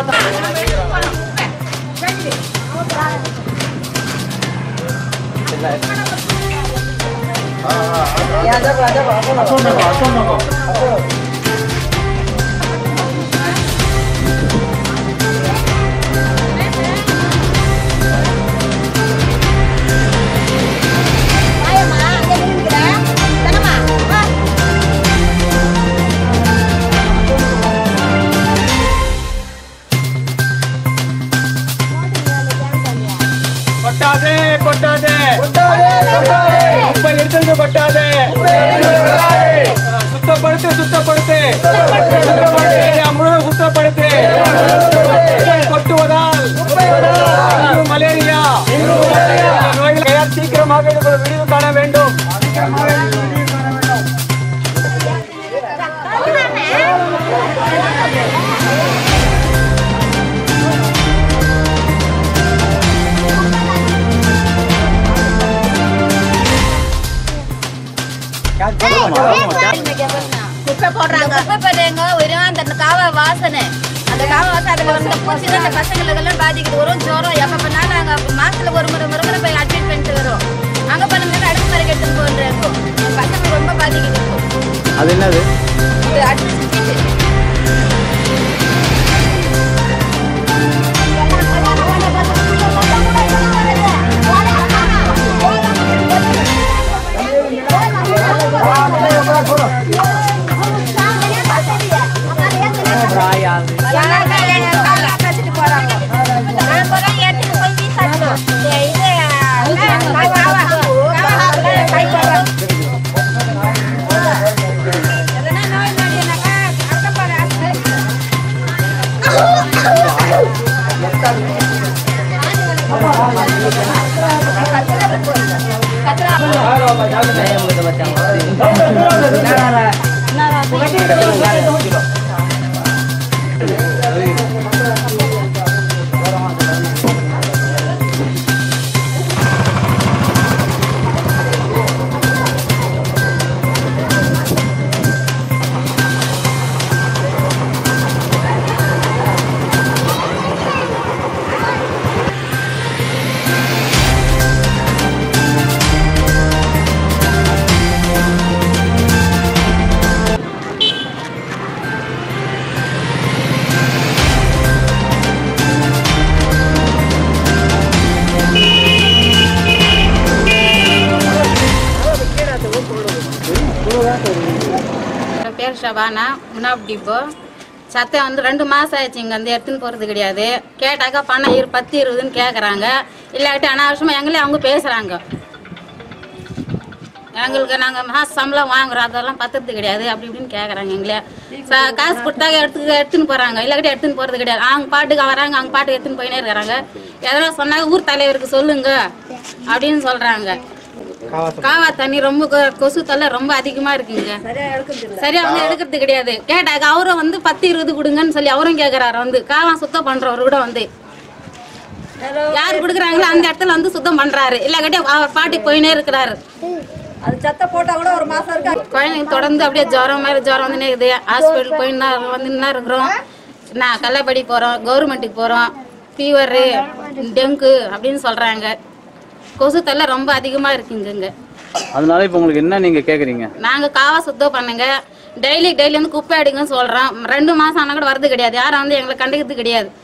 Malaria நோய்கள் சீக்கிரமாக விடுவு காண வேண்டும். குப்பை போடுறாங்க, குப்பை போடுறாங்க. வெறும் அந்த காவ வாசனை, அந்த காவ வாசனை அதுல வந்து பூச்சி அந்த பசங்களுக்கெல்லாம் பாதிக்குது. வரும் ஜோரம் எப்ப பண்ணாலும் நாங்க மாசத்துல ஒரு முறை போய் அட்மிட் பண்ணிட்டு வரோம். அங்க பண்ணுங்க அடுப்பு மறைக்க எடுத்துட்டு போன்றோம். பசங்க ரொம்ப பாதிக்குது. அது என்னது? இது அட்மிட் சீட்டு. பேர் ஷபானா முன்னாடி டிப்போ சத்தம் வந்து 2 மாதம் ஆயிடுச்சு. இங்கே வந்து எடுத்துன்னு போகிறது கிடையாது. கேட்டாக்கா பணம் 10-20ன்னு கேட்குறாங்க. இல்லாட்டி அனாவசியமாக எங்களே அவங்க பேசுகிறாங்க. எங்களுக்கு நாங்கள் மாத சம்பளம் வாங்குறோம், அதெல்லாம் பத்துறது கிடையாது அப்படி இப்படின்னு கேட்குறாங்க. எங்களே காசு கொடுத்தாங்க எடுத்துன்னு போகிறாங்க. இல்லாட்டி எடுத்துன்னு போகிறது கிடையாது. அவங்க பாட்டுக்கு வராங்க, அவங்க பாட்டுக்கு எடுத்துன்னு போயினே இருக்கிறாங்க. எதனா சொன்னாங்க ஊர் தலைவருக்கு சொல்லுங்க அப்படின்னு சொல்கிறாங்க. காவா தண்ணி ரொம்ப கொசு தொல்லை ரொம்ப அதிகமா இருக்குங்க. சரியா வந்து எடுக்கிறது கிடையாது. கேட்டாக்க அவரும் வந்து 10-20 கொடுங்கன்னு சொல்லி அவரும் கேட்கறாரு. வந்து காவா சுத்தம் பண்றவரு கூட வந்து யாரு கொடுக்குறாங்களோ அந்த இடத்துல வந்து சுத்தம் பண்றாரு. இல்லாட்டி அவர் பாட்டுக்கு போயினே இருக்கிறாரு. அது சத்த போட்டா கூட ஒரு மாசம் இருக்கு. குழந்தைங்க தொடர்ந்து அப்படியே ஜுரம் மாதிரி ஜுரம் வந்துனே இருக்குது. ஹாஸ்பிட்டல் போயின்னா வந்துன்னா இருக்கிறோம். நான் கள்ளப்படி போறோம், கவர்மெண்ட்டுக்கு போறோம். ஃபீவரு, டெங்கு அப்படின்னு சொல்றாங்க. கொசு தொல்லை ரொம்ப அதிகமா இருக்குங்க. அதனால இப்போ உங்களுக்கு என்ன நீங்க கேக்குறீங்க? நாங்க காவா சுத்தம் பண்ணுங்க, டெய்லி வந்து குப்பை அடிங்கன்னு சொல்றோம். 2 மாசம் ஆனா கூட வரது கிடையாது. யாரும் வந்து எங்களை கண்டுக்கிறது கிடையாது.